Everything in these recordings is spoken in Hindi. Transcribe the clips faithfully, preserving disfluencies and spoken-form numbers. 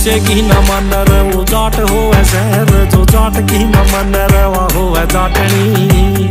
किसे की न मन रे वो जाट होवे शहर, जो जाट की न मन रे वो होवे जाटनी।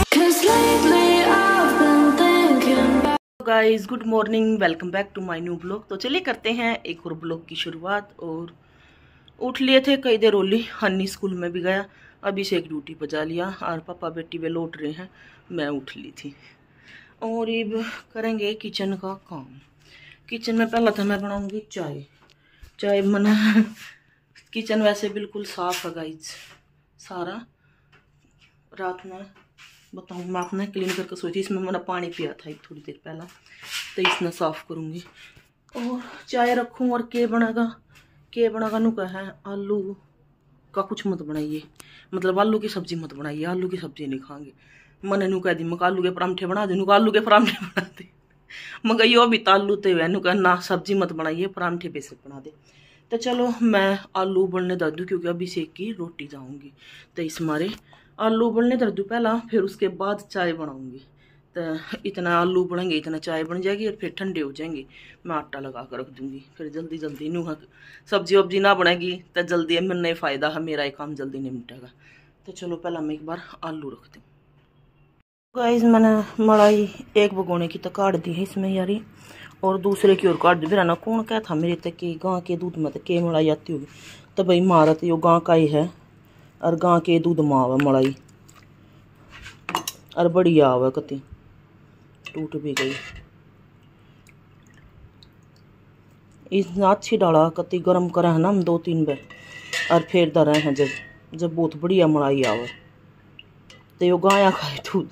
Guys good morning, welcome back to my new blog. तो चलिए करते हैं एक और ब्लॉग की शुरुआत। और उठ लिए थे कई देर ओली, हन्नी स्कूल में भी गया, अभी से एक ड्यूटी बजा लिया और पापा बेटी वे लौट रहे हैं, मैं उठ ली थी। और अब करेंगे किचन का काम। किचन में पहला था मैं बनाऊंगी चाय। चाय मना किचन वैसे बिल्कुल साफ है गाइस, सारा रात में बताऊँ मैं आपने क्लीन करके सोई थी। इसमें मैंने पानी पिया था एक थोड़ी देर पहला, तो इसमें साफ करूँगी और चाय रखूँ। और के बनेगा के बनेगा नु है आलू का कुछ मत बनाइए, मतलब आलू की सब्जी मत बनाइए, आलू की सब्जी नहीं खाएंगे। मैंने नु कह दी मक आलू के परांठे बना दे, नुक आलू के परांठे बना दे मगर यो भी तालू ते वह नु ना सब्जी मत बनाइए, परांठे बेसे बना दे। तो चलो मैं आलू उबलने दे दूँ क्योंकि अभी से की रोटी जाऊँगी, तो इस मारे आलू उबलने दे दूँ पहला, फिर उसके बाद चाय बनाऊँगी। तो इतना आलू उबलेंगे इतना चाय बन जाएगी और फिर ठंडे हो जाएंगे, मैं आटा लगा कर रख दूँगी। फिर जल्दी जल्दी नू सब्जी वब्जी ना बनेगी तो जल्दी मैंने फ़ायदा है, मेरा ये काम जल्दी नहीं मिटेगा। तो चलो पहला मैं एक बार आलू रख दूँ। गाइस मैंने मलाई एक भगोने की तो काट दी है इसमें यारी, और दूसरे की ओर काट दी। फिर ना कौन क्या था मेरे तक कि गाँ के दूध में तो के मलाई आती होगी, तो भाई मारत यो गाँ का ही है और गाँ के दूध में आवे मलाई, और बढ़िया आवे कति टूट भी गई। इस अच्छी डाला कति गरम करा है ना हम दो तीन बार, और फिर दर हैं जब जब बहुत बढ़िया मलाई आवे तो यो गाया खाए दूध।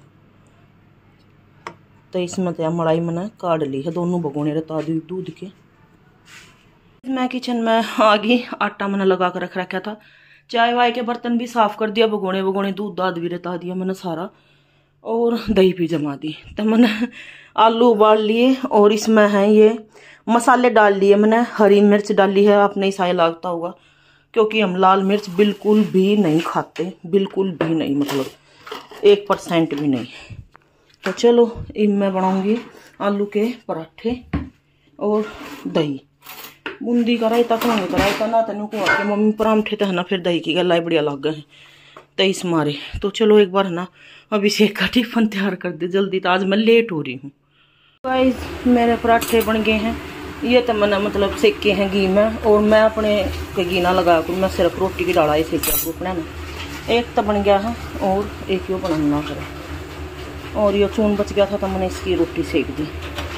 तो इसमें तो मलाई मैंने काट ली है, दोनों भगोने रहता दूध के। मैं किचन में आ गई, आटा मैंने लगा कर रख रखा था, चाय वाय के बर्तन भी साफ कर दिया, भगोने भगोने दूध दाद भी रहता दिया मैंने सारा, और दही भी जमा दी। तो मैंने आलू उबाल लिए और इसमें है ये मसाले डाल लिए। मैंने हरी मिर्च डाली है, आपने ईसाई लागता होगा क्योंकि हम लाल मिर्च बिल्कुल भी नहीं खाते, बिल्कुल भी नहीं, मतलब एक परसेंट भी नहीं। तो चलो इन मैं बनाऊंगी आलू के पराठे और दही। बूंदी का रायता खाएंगे तो रायता ना तेन को आके मम्मी परांठे तो है ना, फिर दही की गला बढ़िया लग गए हैं तो इस मारे। तो चलो एक बार ना अभिषेक का टिफिन तैयार कर दे जल्दी, तो आज मैं लेट हो रही हूँ। गाइस मेरे पराठे बन गए हैं, ये तो मैंने मतलब सेके हैं घी में, और मैं अपने घी ना लगा कर मैं सिर्फ रोटी की डाला सेका को अपने ना। एक तो बन गया है और एक यो बनाना है, और ये चून बच गया था तो मैंने इसकी रोटी सेक दी।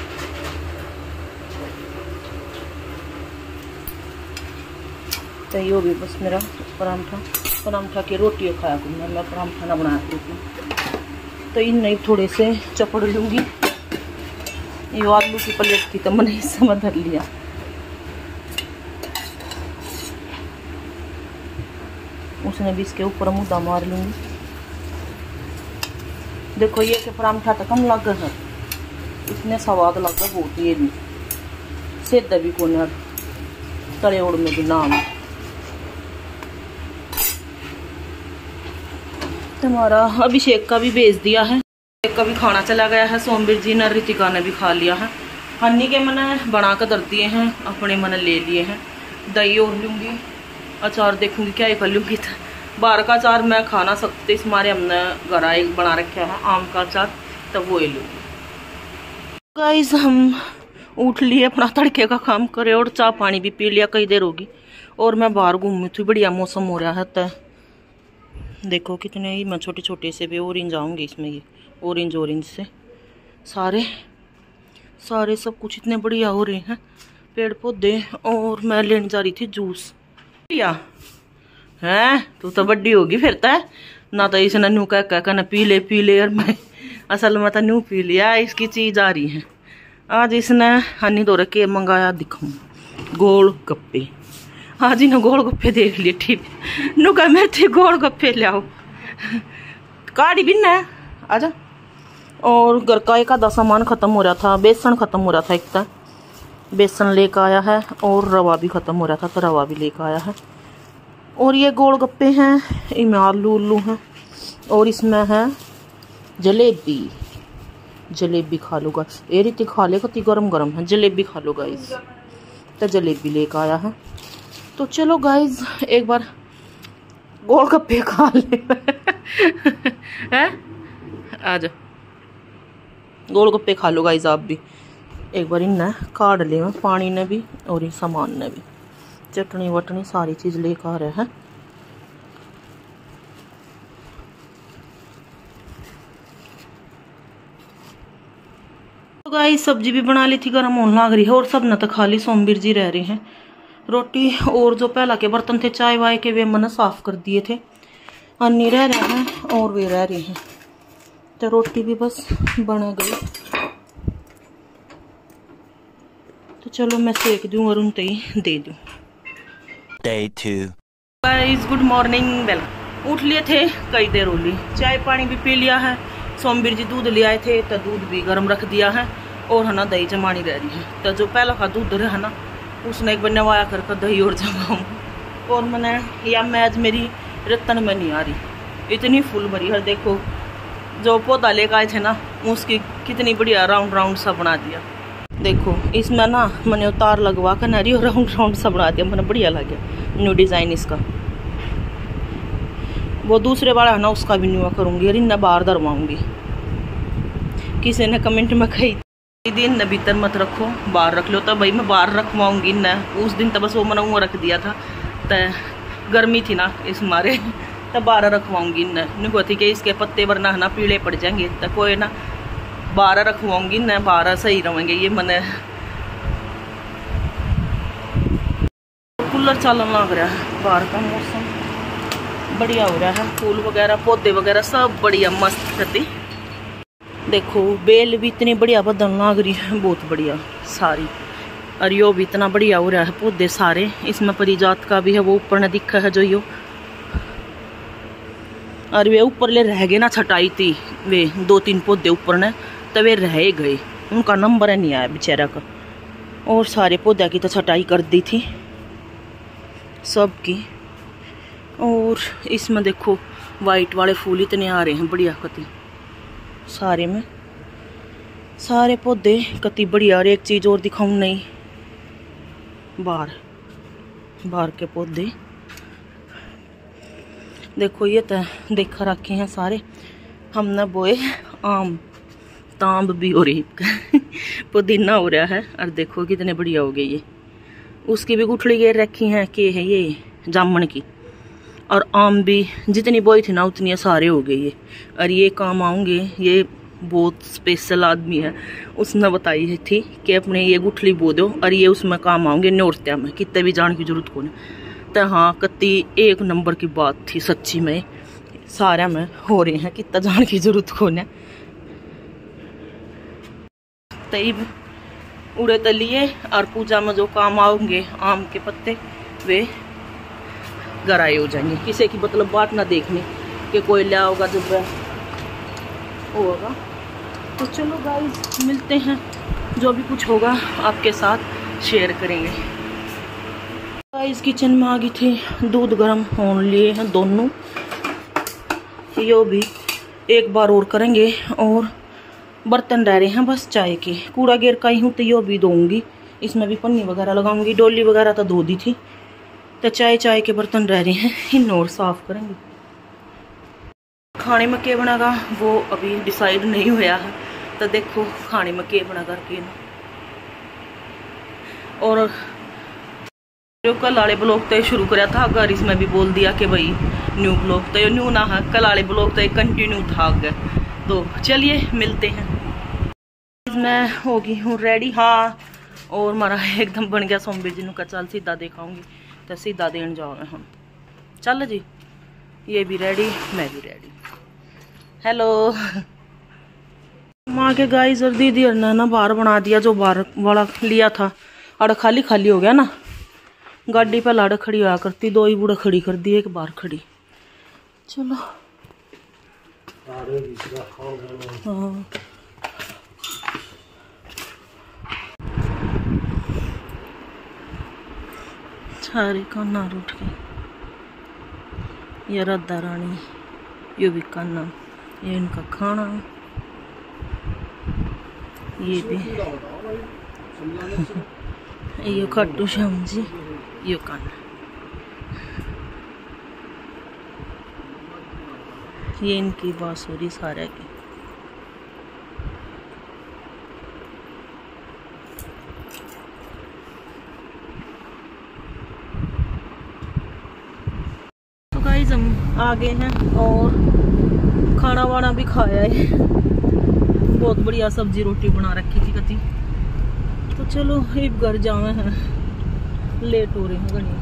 तो यो भी बस मेरा परांठा परांठा की रोटी खाया करूँ मैं, मैं परांठा ना बनाया करूँ। तो इन नहीं थोड़े से चपड़ लूँगी। ये आलू की प्लेट थी तो मैंने इससे में धर लिया। उसने भी इसके ऊपर मुद्दा मार लूँगी। देखो ये के परांठा तो कम लग है, इसने स्वाद लग रहा बहुत, ये भी सीधा भी कोने तले ओड़ में भी नाम। हमारा अभिषेक का भी भेज दिया है, अभिषेक का भी खाना चला गया है, सोमवीर जी ने रितिका ने भी खा लिया है। हन्नी के मैंने बना कर धर दिए हैं, अपने मैंने ले लिए हैं। दही और लूँगी, अचार देखूँगी क्या ही कर लूँगी। बाहर का अचार मैं खा ना सकते, इस मारे हमने घर आए बना रखा है आम का अचार, तो वो ही लूँगी। गाइस हम उठ लिए, अपना तड़के का काम करे और चाय पानी भी पी लिया, कई देर होगी। और मैं बाहर घूमी थी, बढ़िया मौसम हो रहा है। तो देखो कितने ही मैं छोटे छोटे से भी ऑरेंज आऊँगी इसमें, ये ऑरेंज ऑरेंज से सारे सारे सब कुछ इतने बढ़िया हो रहे हैं पेड़ पौधे। और मैं लेने जा रही थी जूस लिया है, तू तो बड्डी होगी फिर तो ना, तो इसने नू कह कह ना पी ले पी ले, और मैं असल में तो नू पी लिया। इसकी चीज़ आ रही है आज, इसने हनी दो रखे मंगाया दिखाऊँ गोल गप्पे। आज इन्हें गोल गप्पे देख लिए, ठीक नू कह मेरे थे गोल गप्पे ले आओ, काड़ी भी ना आजा। और घर का एक आधा सामान ख़त्म हो रहा था, बेसन ख़त्म हो रहा था, एक तो बेसन लेकर आया है, और रवा भी ख़त्म हो रहा था तो रवा भी लेकर आया है। और ये गोल गप्पे हैं, इनमें आलू उल्लू हैं, और इसमें है जलेबी। जलेबी खा लो गाइस, ये रीति खा ले कति गरम गरम है, जलेबी खा लो गाइस। तो जलेबी लेकर आया है, तो चलो गाइज एक बार गोलगप्पे खा ले हैं, आ जाओ गोलगप्पे खा लो गाइज आप भी। एक बार इन्हें काट ले मैं, पानी ने भी और इन सामान ने भी, चटनी वटनी सारी चीज़ लेकर आ रहे हैं। तो गाइस सब्जी भी बना ली थी, गर्म होने लग रही है और सब न तो खाली सोमवीर जी रह रहे हैं। रोटी और जो पहला के बर्तन थे चाय वाय के वे मैंने साफ कर दिए थे, अन्नी रह रहे हैं और वे रह रहे हैं। तो रोटी भी बस बन गई, तो चलो मैं सेक दूं और उनते ही दे दूं। Day two. Guys good morning, welcome. उठ लिए थे कई देर होली, चाय पानी भी पी लिया है। सोमवीर जी दूध ले आए थे तो दूध भी गर्म रख दिया है और है ना दही जमानी रह रही है। तो जो पहला का दूध रहा है ना उसने एक बनवाया करके दही और जमाऊँ, और मैंने या मैच मेरी रत्न में नहीं आ रही, इतनी फुल भरी है। देखो जो पौधा लेकर आए थे ना उसकी कितनी बढ़िया राउंड राउंड सा बना दिया। देखो इसमें ना मैंने उतार लगवा कर नारी और राउंड राउंड सा बना दिया, मैंने बढ़िया लगा न्यू डिज़ाइन इसका। वो दूसरे वाला है ना उसका भी न्यू करूँगी और इन्हें बाहर दरवाऊँगी। किसी ने कमेंट में कही दिन न भीतर मत रखो बाहर रख लो, तो भाई मैं बाहर रखवाऊँगी न। उस दिन तो बस वो मैंने वो रख दिया था, तो गर्मी थी ना इस मारे तो बाहर रखवाऊँगी न। नहीं थी कि इसके पत्ते वरना है ना पीले पड़ जाएंगे, तो कोई ना बारह रखवाऊंगी न, बारह सही रहेंगे। ये मैंने कूलर चलन लग रहा है, बाहर का मौसम बढ़िया हो रहा है, फूल वगैरह पौधे वगैरह सब बढ़िया मस्त करती। देखो बेल भी इतनी बढ़िया बदलने लग रही है, बहुत बढ़िया सारी। और यो भी इतना बढ़िया हो रहा है पौधे सारे। इसमें परिजात का भी है, वो ऊपर ने दिखा है जो यो, और वे ऊपर ले रह गए ना छटाई थी वे दो तीन पौधे ऊपर ने, तो वे रह गए, उनका नंबर नहीं आया बेचारा का। और सारे पौधे की तो छटाई कर दी थी सब की। और इसमें देखो वाइट वाले फूल इतने आ रहे हैं बढ़िया कति सारे में, सारे पौधे कति बढ़िया। और एक चीज़ और दिखाऊं नहीं, बाहर बाहर के पौधे देखो, ये तो देखा रखे हैं सारे हमने बोए। आम तांब भी हो रही पुदीना हो रहा है, और देखो कितने बढ़िया हो गए ये। उसकी भी गुठली घेर रखी हैं कि है ये जामन की। और आम भी जितनी बोई थी ना उतनी सारे हो गए ये। और ये काम आऊँगे, ये बहुत स्पेशल आदमी है, उसने बताई है थी कि अपने ये गुठली बो दो और ये उसमें काम आऊँगे नौरत्या में, कितने भी जाने की जरूरत को नहीं। तो हाँ कत्ती एक नंबर की बात थी सच्ची में, सारा में हो रहे हैं, कितना जाने की जरूरत को नहीं। तब उड़े तलिए और पूजा में जो काम आऊँगे आम के पत्ते वे घर आए हो जाएंगे। किसी की मतलब बात ना देखनी कि कोई लिया होगा जब होगा। तो चलो गाइस मिलते हैं, जो भी कुछ होगा आपके साथ शेयर करेंगे। गाइस किचन में आ गई थी, दूध गर्म होने लिए हैं दोनों, यो भी एक बार और करेंगे। और बर्तन रह रहे हैं बस चाय के, कूड़ा गेर का ही हूँ तो यो भी धोऊंगी, इसमें भी पन्नी वगैरह लगाऊंगी। डोली वगैरह तो धो दी थी, तो चाय चाय के बर्तन रह रहे हैं इन और साफ करेंगे। खाने में क्या बनागा वो अभी डिसाइड नहीं हुआ है, तो देखो खाने में क्या बना करके ना। और जो कल वाले ब्लॉग तो शुरू कराया था अगर इसमें भी बोल दिया कि भाई न्यू ब्लॉग, तो ये न्यू ना है, कल वाले ब्लॉग तो एक कंटिन्यू था अगर। तो चलिए मिलते हैं। मैं होगी हूँ रेडी, हाँ, और हमारा एकदम बन गया सोमवीर जी का। चल सीधा दिखाऊंगी तो सीधा देन जाओ हम। चल जी, ये भी रेडी, मैं भी रेडी। हेलो माँ के गाइस और दीदी और ना बाहर बना दिया, जो बाहर वाला लिया था अड़ खाली खाली हो गया ना। गाड़ी पे लाड़ खड़ी हुआ करती, दो ही बूढ़ा खड़ी कर दी, एक बार खड़ी। चलो हाँ सारे कान्ना उठ गए। ये राधा रानी, ये भी कान्ना, ये इनका खाना, ये भी ये खाटू श्याम जी, ये कान्ना। ये इनकी बांसुरी सारे की। तो गाइस हम आ गए हैं और खाना वाना भी खाया है। बहुत बढ़िया सब्जी रोटी बना रखी थी कति। तो चलो एक घर जावे हैं, लेट हो रहे हैं घनी।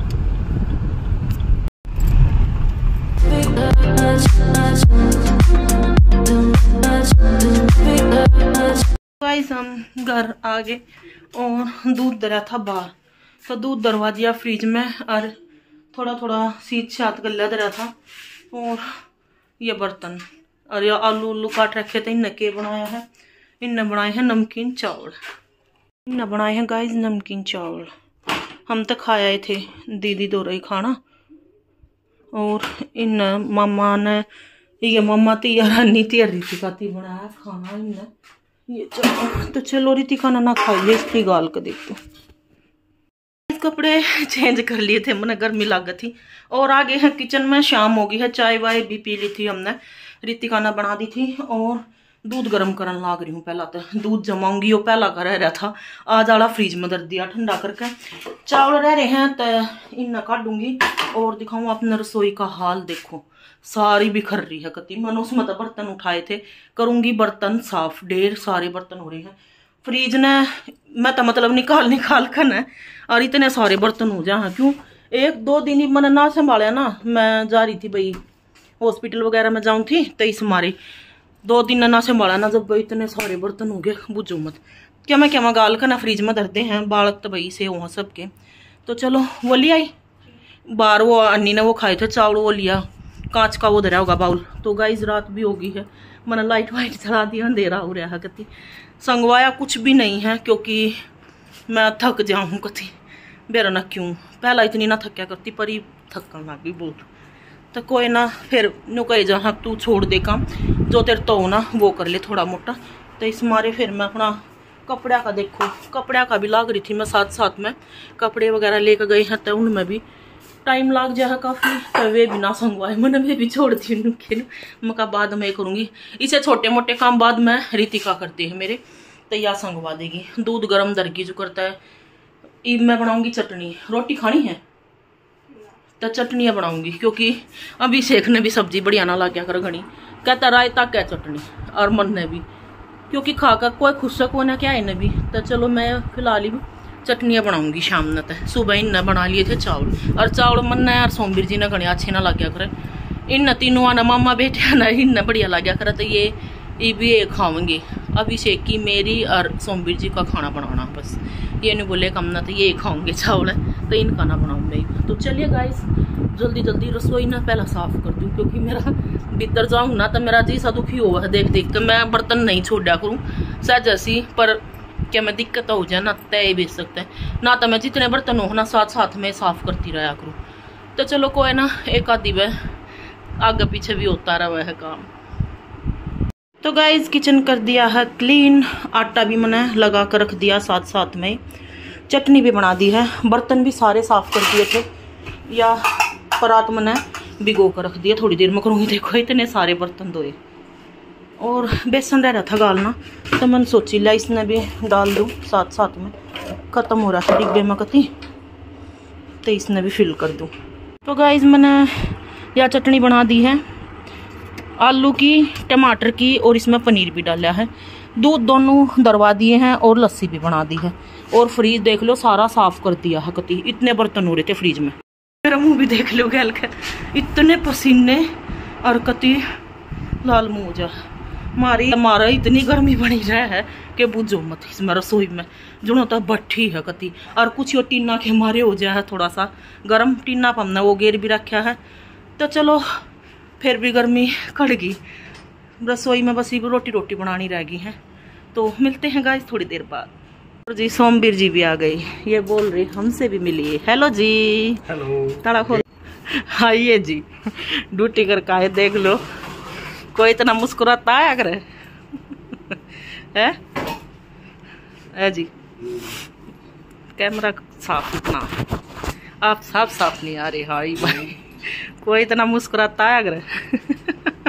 गाइस हम घर आ गए और दूध दरा था बाहर, तो दूध दरवा दिया फ्रिज में और थोड़ा थोड़ा सीत छात गला दरा था। और ये बर्तन और ये आलू उल्लू काट रखे थे। इनने के बनाया है, इनने बनाए हैं नमकीन चावल। इनने बनाए हैं गाइस नमकीन चावल। हम तो खाए थे, दीदी दो रही खाना। और इन मामा ने ये मामा तैयार रानी तैयार रितिका ती बनाया खाना इनने। ये चलो तो चलो रितिका ना खाइए, इसकी गाल का देखो। कपड़े चेंज कर लिए थे, मैंने गर्मी लाग थी। और आगे है किचन में, शाम हो गई है, चाय वाय भी पी ली थी हमने, रितिका ने बना दी थी। और दूध गर्म करने लाग रही हूँ। पहला तो दूध जमाऊंगी, वो पहला का रह रहा था, आज आला फ्रिज में दर दिया ठंडा करके। चावल रह रहे हैं तो इन्हें काटूंगी और दिखाऊँ अपने रसोई का हाल। देखो सारी बिखर रही है कति। मैंने उसमें तो बर्तन उठाए थे, करूंगी बर्तन साफ। ढेर सारे बर्तन हो रहे हैं फ्रिज ने, मैं तो मतलब निकाल निकाल कर न और इतने सारे बर्तन हो जाए। क्यों एक दो दिन ही मैंने ना संभाला ना, मैं जा रही थी भाई हॉस्पिटल वगैरह में जाऊँ थी, तो इस मारे दो दिन ना संभाला ना। जब भाई इतने सारे बर्तन हो गए, बुझो मत क्या मैं क्या मैं गाल का ना फ्रिज में धरते हैं। बालक तो भाई से वहाँ सबके। तो चलो वो ले आई बाहर, वो अन्नी ने वो खाए थे चावल, वो लिया कांच का वो धरा होगा बाउल। तो गाइस रात भी होगी है, मैंने लाइट वाइट चला दी, अंधेरा हो रहा है कति। संगवाया कुछ भी नहीं है क्योंकि मैं थक जाऊँ कति। बेरा ना क्यों पहला इतनी ना थक्या करती, पर ही थकन लग गई बहुत। तो कोई ना, फिर नु कहे जा हाँ तू छोड़ दे काम, जो तेरे तो ना वो कर ले थोड़ा मोटा। तो इस मारे फिर मैं अपना कपड़ा का देखो, कपड़ा का भी लाग रही थी मैं साथ साथ में। कपड़े वगैरह लेकर गए हैं तो उनमें भी टाइम लग जाए काफ़ी। तो वे भी ना संगवाए, मैंने वे भी छोड़ दी उनके। मैं कहा बाद में करूँगी, इसे छोटे मोटे काम बाद में रितिका करती है मेरे, तो या संगवा देगी। दूध गर्म दरगी जो करता है। ईब मैं बनाऊंगी चटनी। रोटी खानी है तो चटनियाँ बनाऊंगी, क्योंकि अभिषेक ने भी सब्जी बढ़िया ना ला गया कर घनी, कहता रायता क्या चटनी। और मन ने भी, क्योंकि खाकर कोई खुश को ना क्या इन्हें भी। तो चलो मैं फिलहाल ही चटनियाँ बनाऊंगी शाम न तक। सुबह इन्हें बना लिए थे चावल, और चावल मन ने और सोमवीर जी ने घने अच्छे ना लग गया करे। इन तीनों आना मामा बेटे ना इन बढ़िया लग गया करे। तो ये ये भी ये खाऊंगी, अभिषेक की मेरी और सोमवीर जी का खाना बनाना। बस ये नहीं बोले कम ना, तो ये खाऊंगे चावल, तो इनका ना बनाऊँ मैं। तो चलिए गाइस जल्दी जल्दी रसोई ना पहला साफ कर दूँ, क्योंकि मेरा भीतर जाऊँ ना तो मेरा जी सा दुखी हुआ है देख देख कर। मैं बर्तन नहीं छोड़ा करूँ सहज ऐसी, पर क्या मैं दिक्कत हो जाए ना तय बेच सकते हैं ना। तो मैं जितने बर्तन हो ना साथ साथ में साफ करती रहा करूँ। तो चलो कोई ना, एक आधी वह आगे पीछे भी होता रहा है काम। तो गाइस किचन कर दिया है क्लीन, आटा भी मैंने लगा कर रख दिया साथ साथ में, चटनी भी बना दी है, बर्तन भी सारे साफ कर दिए थे। या परात मैंने भिगो कर रख दिया, थोड़ी देर में करूँगी। देखो इतने सारे बर्तन धोए। और बेसन रह रहा था गालना, तो मैंने सोची ला इसने भी डाल दूँ साथ साथ में। ख़त्म हो रहा था डिब्बे में कती, तो इसने भी फिल कर दूँ। तो गाइस मैंने यह चटनी बना दी है, आलू की, टमाटर की, और इसमें पनीर भी डाला है। दूध दोनों दरवा दिए हैं और लस्सी भी बना दी है। और फ्रीज देख लो सारा साफ कर दिया है कती। इतने बर्तन हो रहे थे फ्रीज में। मेरा मुंह भी देख लो गैल का, इतने पसीने और कती लाल मुँह जा मारी। हमारा इतनी गर्मी बनी रहा है कि बुझो मत। इसमें रसोई में जुड़ो तो भट्ठी है कती, और कुछ वो टीना के मारे हो जाए थोड़ा सा गर्म। टीना पर हमने वो गेर भी रखा है। तो चलो फिर भी गर्मी कट गई रसोई में, बस ये रोटी रोटी बनानी रह गई है। तो मिलते हैं गाइस थोड़ी देर बाद। और जी सोमवीर जी भी आ गई, ये बोल रही हमसे भी मिलिए। हेलो जी। हेलो। ताड़ा खोल। आइए जी, ड्यूटी कर का है देख लो, कोई इतना मुस्कुराता है अगर है है जी। कैमरा साफ इतना, आप साफ साफ नहीं आ रहे। हाई भाई कोई इतना मुस्कुराता है अगर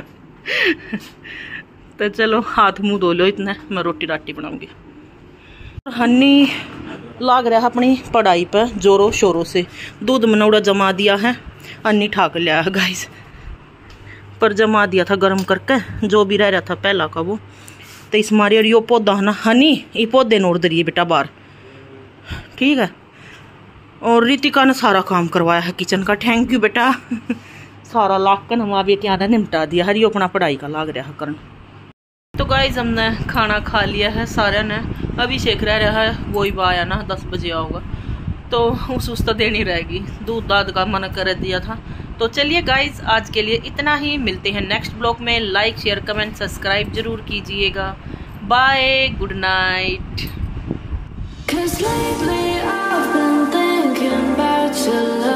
तो चलो हाथ मुंह धो लो इतना, मैं रोटी राटी बनाऊंगी। हनी लाग रहा है अपनी पढ़ाई पर जोरों शोरों से। दूध मनौड़ा जमा दिया है, हनी ठाक लिया है गाइस, पर जमा दिया था गर्म करके जो भी रह रहा था पहला का वो। तो इस मारी और यो पौधा है ना हनी, ये पौधे नोड़ दरिए बेटा बाहर, ठीक है। और रितिका ने सारा काम करवाया है किचन का, थैंक यू बेटा। सारा लाग कर हम बेटिया ने निपटा दिया, हरी अपना पढ़ाई का लाग रहा है करन। तो गाइस हमने खाना खा लिया है सारे ने, अभी शेख रह रहा है, वो ही आया ना दस बजे आओगा, तो उस उस तो देनी रहेगी, दूध दाद का मना कर दिया था। तो चलिए गाइस आज के लिए इतना ही, मिलते हैं नेक्स्ट ब्लॉग में। लाइक शेयर कमेंट सब्सक्राइब जरूर कीजिएगा। Bye, good night.